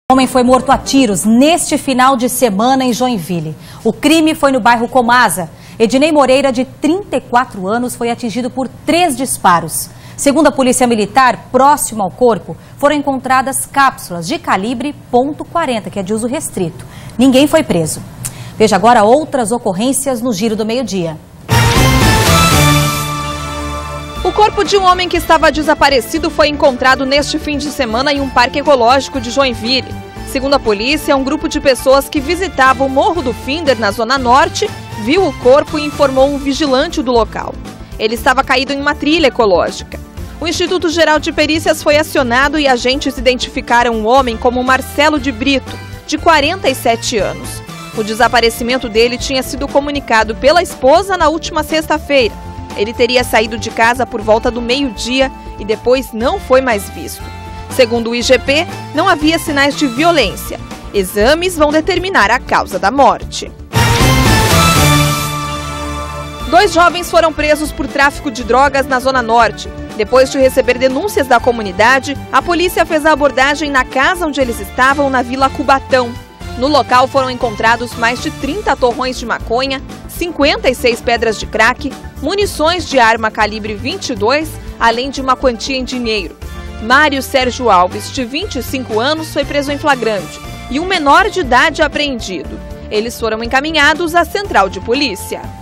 Um homem foi morto a tiros neste final de semana em Joinville. O crime foi no bairro Comasa. Ednei Moreira, de 34 anos, foi atingido por 3 disparos. Segundo a Polícia Militar, próximo ao corpo, foram encontradas cápsulas de calibre .40, que é de uso restrito. Ninguém foi preso. Veja agora outras ocorrências no Giro do Meio-Dia. O corpo de um homem que estava desaparecido foi encontrado neste fim de semana em um parque ecológico de Joinville. Segundo a polícia, um grupo de pessoas que visitava o Morro do Finder, na Zona Norte, viu o corpo e informou um vigilante do local. Ele estava caído em uma trilha ecológica. O Instituto Geral de Perícias foi acionado e agentes identificaram o homem como Marcelo de Brito, de 47 anos. O desaparecimento dele tinha sido comunicado pela esposa na última sexta-feira. Ele teria saído de casa por volta do meio-dia e depois não foi mais visto. Segundo o IGP, não havia sinais de violência. Exames vão determinar a causa da morte. 2 jovens foram presos por tráfico de drogas na Zona Norte. Depois de receber denúncias da comunidade, a polícia fez a abordagem na casa onde eles estavam, na Vila Cubatão. No local foram encontrados mais de 30 torrões de maconha, 56 pedras de crack, munições de arma calibre 22, além de uma quantia em dinheiro. Mário Sérgio Alves, de 25 anos, foi preso em flagrante e um menor de idade apreendido. Eles foram encaminhados à central de polícia.